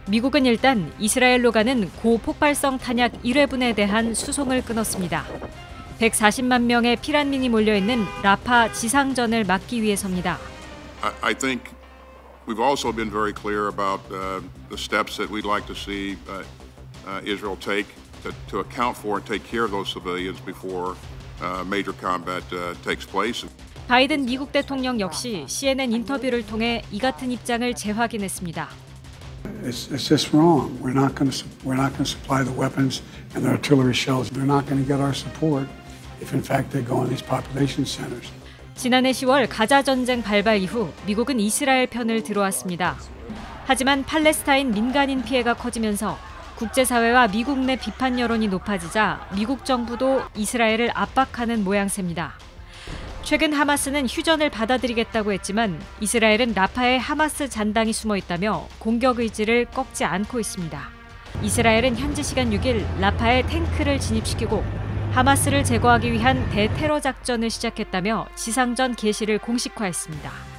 미국은 일단 이스라엘로 가는 고폭발성 탄약 1회분에 대한 수송을 끊었습니다. 140만 명의 피난민이 몰려있는 라파 지상전을 막기 위해서입니다. I think we've also been very clear about the steps that we'd like to see Israel take to account for and take care of those civilians before major combat takes place. 바이든 미국 대통령 역시 CNN 인터뷰를 통해 이 같은 입장을 재확인했습니다. It's just wrong. We're not going to supply the weapons and the artillery shells. They're not going to get our support if, in fact, they go in these population centers. 지난해 10월 가자 전쟁 발발 이후 미국은 이스라엘 편을 들어왔습니다. 하지만 팔레스타인 민간인 피해가 커지면서 국제사회와 미국 내 비판 여론이 높아지자 미국 정부도 이스라엘을 압박하는 모양새입니다. 최근 하마스는 휴전을 받아들이겠다고 했지만 이스라엘은 라파에 하마스 잔당이 숨어 있다며 공격 의지를 꺾지 않고 있습니다. 이스라엘은 현지 시간 6일 라파에 탱크를 진입시키고 하마스를 제거하기 위한 대테러 작전을 시작했다며 지상전 개시를 공식화했습니다.